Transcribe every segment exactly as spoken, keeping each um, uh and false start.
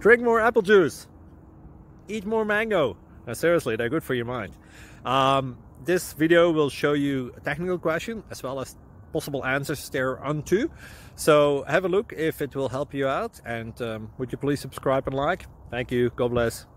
Drink more apple juice. Eat more mango. Now, seriously, they're good for your mind. Um, this video will show you a technical question as well as possible answers thereunto. So have a look if it will help you out, and um, would you please subscribe and like? Thank you. God bless.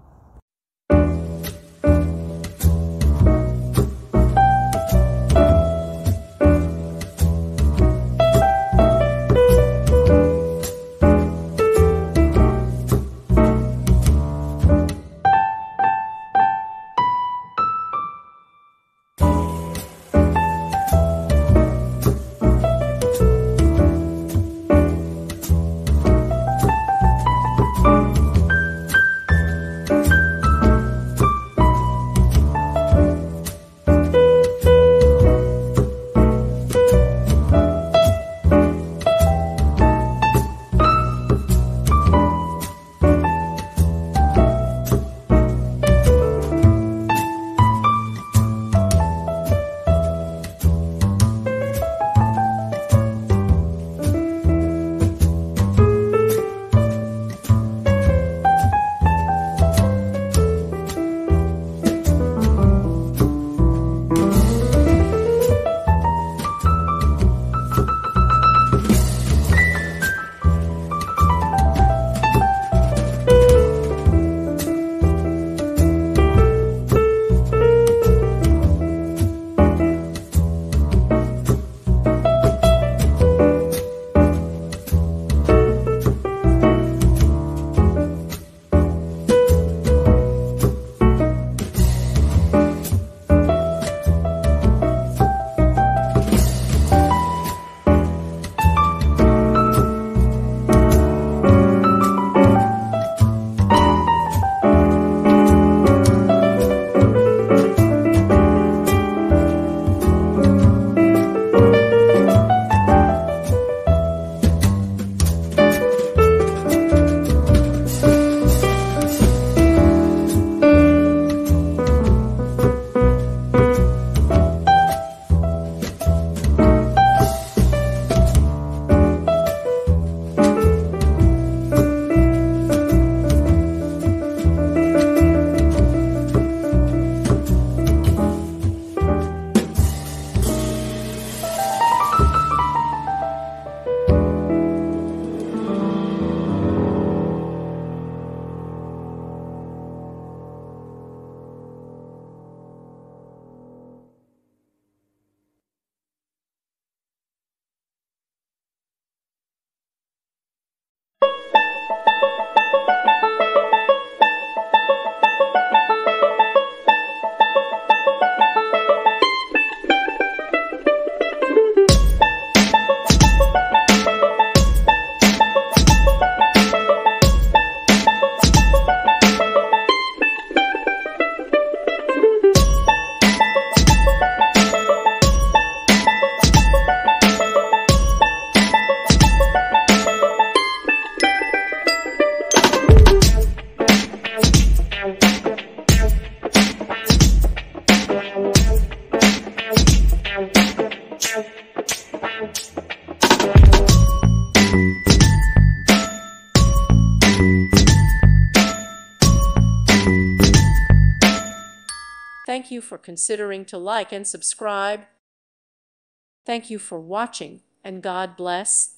Thank you for considering to like and subscribe. Thank you for watching, and God bless.